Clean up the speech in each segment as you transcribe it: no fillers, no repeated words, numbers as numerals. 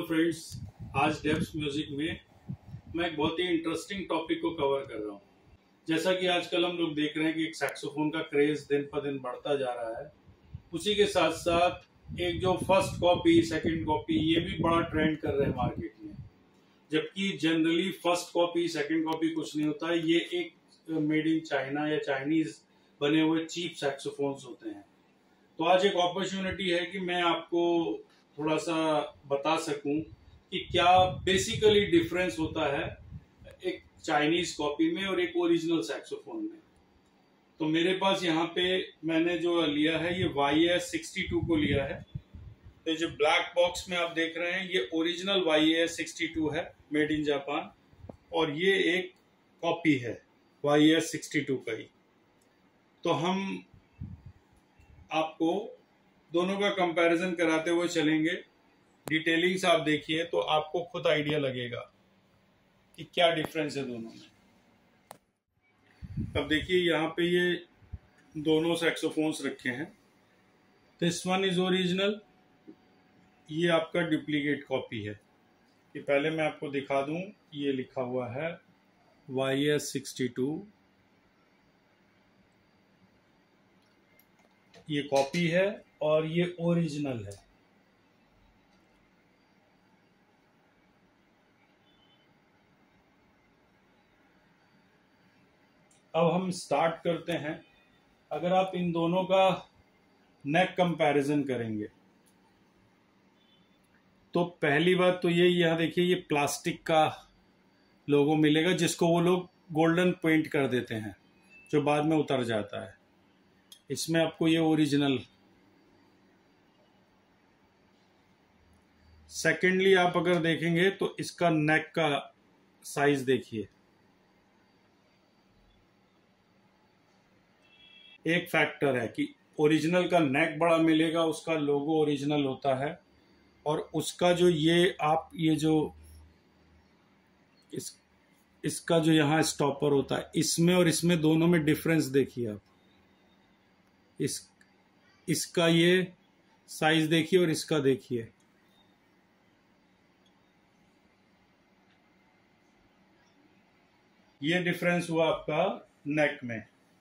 Friends, आज debts music में मैं एक बहुत ही इंटरेस्टिंग टॉपिक को कवर कर रहा हूँ। जैसा कि आजकल हम लोग देख रहे हैं कि एक सैक्सोफोन का क्रेज दिन पर दिन बढ़ता जा रहा है। उसी के साथ साथ एक जो फर्स्ट कॉपी, सेकंड कॉपी, ये भी बड़ा ट्रेंड कर रहे हैं मार्केट में। जबकि generally first copy, second copy कुछ नहीं होता है, ये एक मेड इन चाइना या चाइनीज बने हुए चीप सैक्सोफोन्स होते हैं। तो आज एक अपॉर्चुनिटी है कि मैं आपको थोड़ा सा बता सकूं कि क्या बेसिकली डिफरेंस होता है एक चाइनीज कॉपी में और एक ओरिजिनल सैक्सोफोन में। तो मेरे पास यहाँ पे मैंने जो लिया है ये YAS62 को लिया है। तो जो ब्लैक बॉक्स में आप देख रहे हैं ये ओरिजिनल YAS62 है, मेड इन जापान, और ये एक कॉपी है YAS62 का ही। तो हम आपको दोनों का कंपैरिजन कराते हुए चलेंगे। डिटेलिंग्स आप देखिए तो आपको खुद आइडिया लगेगा कि क्या डिफरेंस है दोनों में। अब देखिए यहाँ पे ये दोनों सैक्सोफोन्स रखे हैं। दिस वन इज ओरिजिनल, ये आपका डुप्लीकेट कॉपी है। कि पहले मैं आपको दिखा दूं, ये लिखा हुआ है YAS62, ये कॉपी है और ये ओरिजिनल है। अब हम स्टार्ट करते हैं। अगर आप इन दोनों का नेक कंपैरिजन करेंगे तो पहली बात तो ये यहाँ देखिए, ये प्लास्टिक का लोगो मिलेगा जिसको वो लोग गोल्डन पेंट कर देते हैं, जो बाद में उतर जाता है। इसमें आपको ये ओरिजिनल। सेकेंडली आप अगर देखेंगे तो इसका नेक का साइज देखिए। एक फैक्टर है कि ओरिजिनल का नेक बड़ा मिलेगा, उसका लोगो ओरिजिनल होता है, और उसका जो ये जो इसका जो यहाँ स्टॉपर होता है, इसमें और इसमें दोनों में डिफरेंस देखिए आप। इसका ये साइज देखिए और इसका देखिए। ये डिफरेंस हुआ आपका नेक में।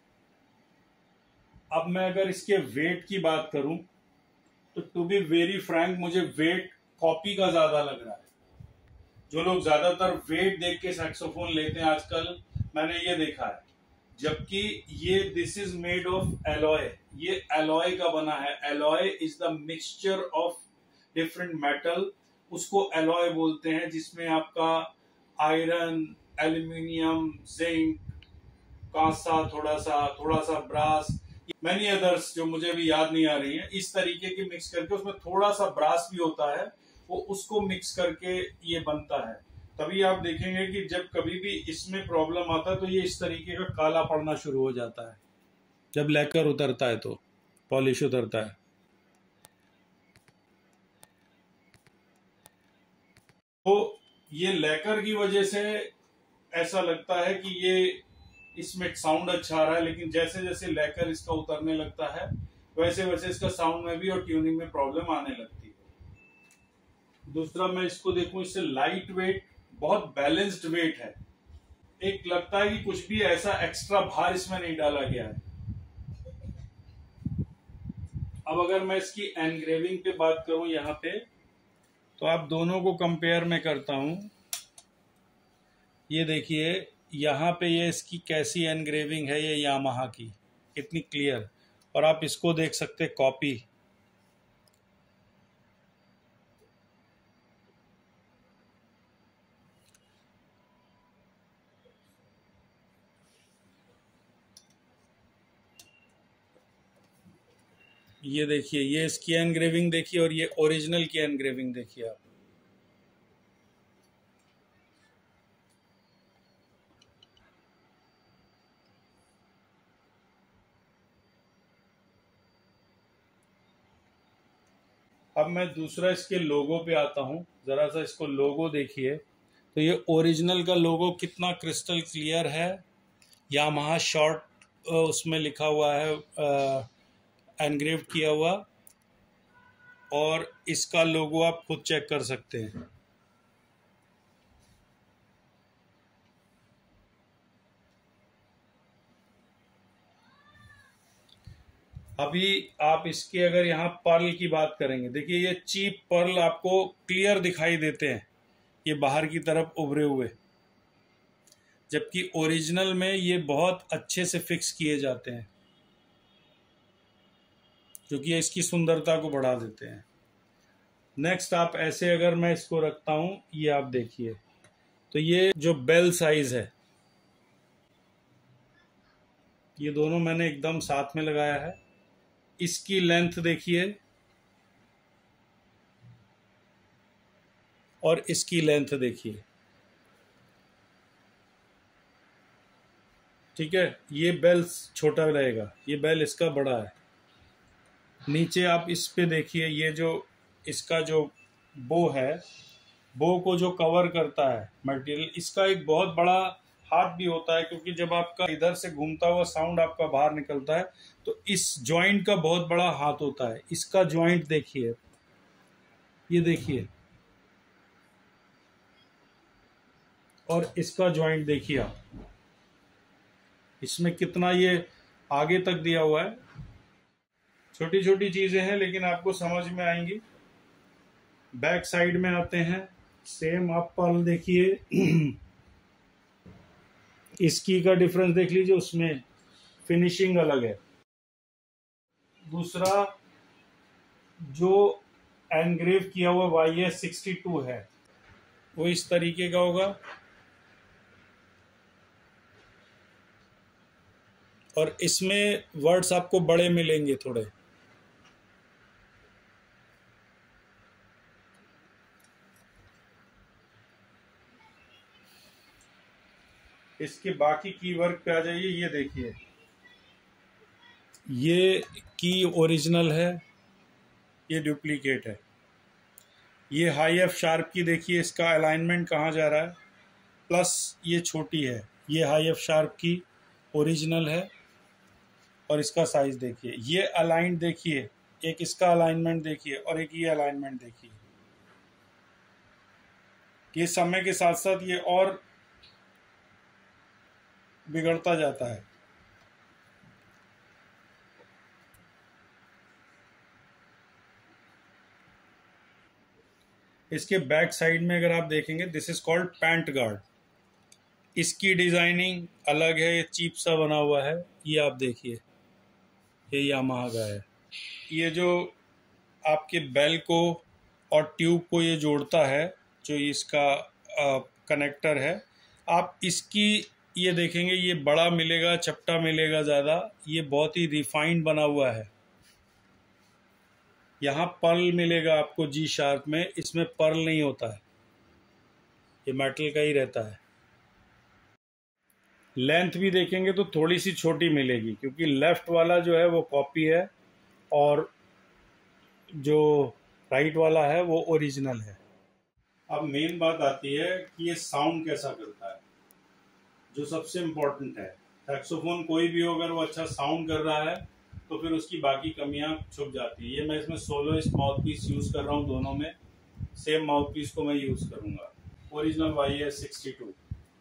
अब मैं अगर इसके वेट की बात करूं तो टू बी वेरी फ्रैंक, मुझे वेट कॉपी का ज्यादा लग रहा है। जो लोग ज्यादातर वेट देख के सैक्सोफोन लेते हैं आजकल, मैंने ये देखा है। जबकि ये this is made of alloy, ये एलॉय का बना है। Alloy is the mixture of different metal, उसको एलॉय बोलते हैं, जिसमें आपका आयरन, एल्यूमिनियम, जिंक, कांसा, थोड़ा सा ब्रास, मैनी अदर्स जो मुझे भी याद नहीं आ रही है, इस तरीके की मिक्स करके, उसमें थोड़ा सा ब्रास भी होता है, वो उसको मिक्स करके ये बनता है। तभी आप देखेंगे कि जब कभी भी इसमें प्रॉब्लम आता है तो ये इस तरीके का काला पड़ना शुरू हो जाता है, जब लैकर उतरता है, तो पॉलिश उतरता है। तो ये लैकर की वजह से ऐसा लगता है कि ये इसमें साउंड अच्छा आ रहा है, लेकिन जैसे जैसे लैकर इसका उतरने लगता है वैसे वैसे इसका साउंड में भी और ट्यूनिंग में प्रॉब्लम आने लगती है। दूसरा मैं इसको देखूं, इससे लाइट वेट, बहुत बैलेंस्ड वेट है। एक लगता है कि कुछ भी ऐसा एक्स्ट्रा भार इसमें नहीं डाला गया है। अब अगर मैं इसकी एनग्रेविंग पे बात करूं यहाँ पे, तो आप दोनों को कंपेयर में करता हूं। ये देखिए यहाँ पे ये इसकी कैसी एनग्रेविंग है, ये यामाहा की, कितनी क्लियर। और आप इसको देख सकते कॉपी। ये देखिए, ये इसकी एनग्रेविंग देखिए और ये ओरिजिनल की एनग्रेविंग देखिए आप। अब मैं दूसरा इसके लोगो पे आता हूँ। जरा सा इसको लोगो देखिए, तो ये ओरिजिनल का लोगो कितना क्रिस्टल क्लियर है। यामाहा शॉर्ट उसमें लिखा हुआ है, एनग्रेव किया हुआ। और इसका लोगो आप खुद चेक कर सकते हैं। अभी आप इसके अगर यहाँ पर्ल की बात करेंगे, देखिए ये चीप पर्ल आपको क्लियर दिखाई देते हैं, ये बाहर की तरफ उभरे हुए, जबकि ओरिजिनल में ये बहुत अच्छे से फिक्स किए जाते हैं, क्योंकि इसकी सुंदरता को बढ़ा देते हैं। नेक्स्ट आप ऐसे अगर मैं इसको रखता हूं, ये आप देखिए, तो ये जो बेल साइज है, ये दोनों मैंने एकदम साथ में लगाया है। इसकी लेंथ देखिए और इसकी लेंथ देखिए, ठीक है। ये बेल छोटा रहेगा, ये बेल इसका बड़ा है। नीचे आप इस पे देखिए, ये जो इसका जो बो है, बो को जो कवर करता है मटेरियल, इसका एक बहुत बड़ा हाथ भी होता है, क्योंकि जब आपका इधर से घूमता हुआ साउंड आपका बाहर निकलता है तो इस जॉइंट का बहुत बड़ा हाथ होता है। इसका जॉइंट देखिए, ये देखिए, और इसका जॉइंट देखिए आप, इसमें कितना ये आगे तक दिया हुआ है। छोटी छोटी चीजें हैं लेकिन आपको समझ में आएंगी। बैक साइड में आते हैं, सेम आप पर्ल देखिए, इसकी का डिफरेंस देख लीजिए, उसमें फिनिशिंग अलग है। दूसरा जो एनग्रेव किया हुआ YS62 है, वो इस तरीके का होगा, और इसमें वर्ड्स आपको बड़े मिलेंगे थोड़े। इसके बाकी कीवर्ड पे आ जाइए, ये देखिए, ये की ओरिजिनल है, ये डुप्लीकेट है। ये हाई एफ शार्प की देखिए, इसका अलाइनमेंट कहाँ जा रहा है, प्लस ये छोटी है, ये हाई एफ शार्प की ओरिजिनल है, और इसका साइज देखिए, ये अलाइंड देखिए, एक इसका अलाइनमेंट देखिए और एक ये अलाइनमेंट देखिए। ये समय के साथ साथ ये और बिगड़ता जाता है। इसके बैक साइड में अगर आप देखेंगे, this is called pant guard. इसकी डिजाइनिंग अलग है, ये चीप सा बना हुआ है। ये आप देखिए, ये यामाहा का है। ये जो आपके बेल को और ट्यूब को ये जोड़ता है, जो इसका कनेक्टर है, आप इसकी ये देखेंगे, ये बड़ा मिलेगा, चपटा मिलेगा ज़्यादा। ये बहुत ही रिफाइंड बना हुआ है। यहाँ पर्ल मिलेगा आपको जी शार्प में, इसमें पर्ल नहीं होता है, ये मेटल का ही रहता है। लेंथ भी देखेंगे तो थोड़ी सी छोटी मिलेगी, क्योंकि लेफ्ट वाला जो है वो कॉपी है और जो राइट वाला है वो ओरिजिनल है। अब मेन बात आती है कि ये साउंड कैसा करता है, जो सबसे इम्पोर्टेंट है। सैक्सोफोन कोई भी हो, अगर वो अच्छा साउंड कर रहा है तो फिर उसकी बाकी कमियां छुप जाती है। ये मैं इसमें सोलोइस्ट माउथपीस यूज़ कर रहा हूँ, दोनों में सेम माउथपीस को मैं यूज़ करूँगा, ओरिजिनल YS62।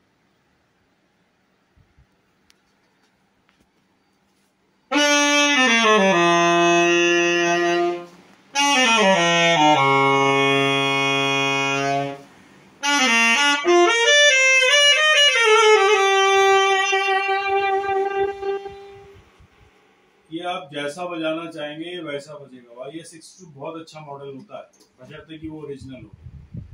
ये आप जैसा बजाना चाहेंगे वैसा बजेगा। YS62 बहुत अच्छा मॉडल होता है, बशर्ते कि वो ओरिजिनल हो।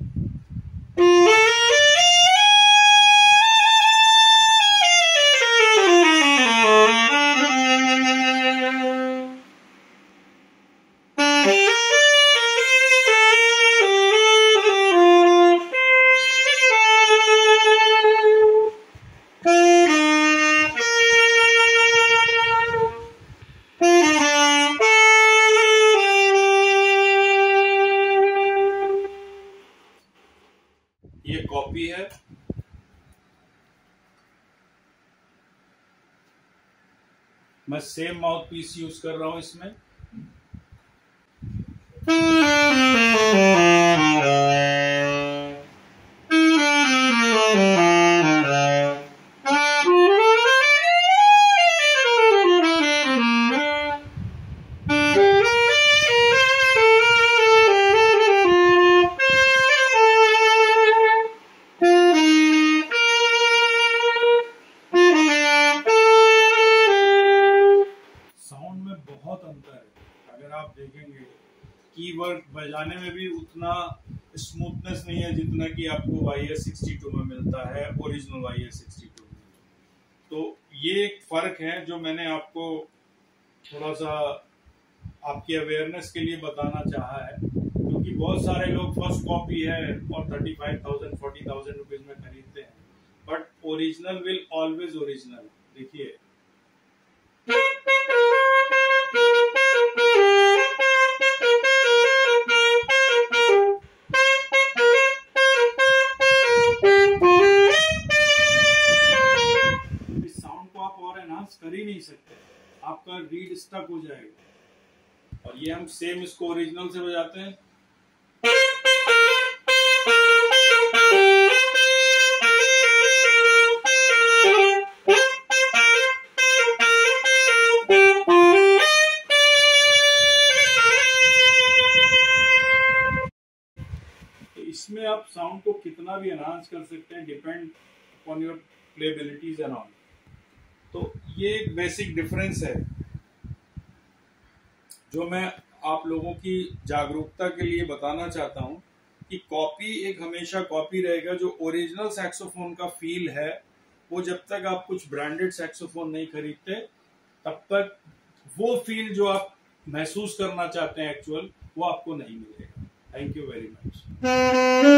ये कॉपी है, मैं सेम माउथ पीस यूज कर रहा हूं इसमें। कीवर्ड बजाने में भी उतना स्मूथनेस नहीं है जितना कि आपको YS62 में मिलता है, ओरिजिनल YS62 में। तो ये एक फर्क है जो मैंने आपको थोड़ा सा आपकी अवेयरनेस के लिए बताना चाहा है, क्योंकि बहुत सारे लोग फर्स्ट कॉपी है और 35,000 40,000 रुपीज में खरीदते हैं, but original will always original. देखिए इस साउंड को आप और एनहांस कर ही नहीं सकते, आपका रीड स्टक हो जाएगा। और ये हम सेम इसको ओरिजिनल से बजाते हैं। इसमें आप साउंड को कितना भी एनहांस कर सकते हैं, depend upon your playabilities and all. तो ये एक बेसिक डिफरेंस है जो मैं आप लोगों की जागरूकता के लिए बताना चाहता हूं कि कॉपी एक हमेशा कॉपी रहेगा। जो ओरिजिनल सैक्सोफोन का फील है वो जब तक आप कुछ ब्रांडेड सैक्सोफोन नहीं खरीदते तब तक वो फील जो आप महसूस करना चाहते हैं एक्चुअल, वो आपको नहीं मिलेगा। Thank you very much.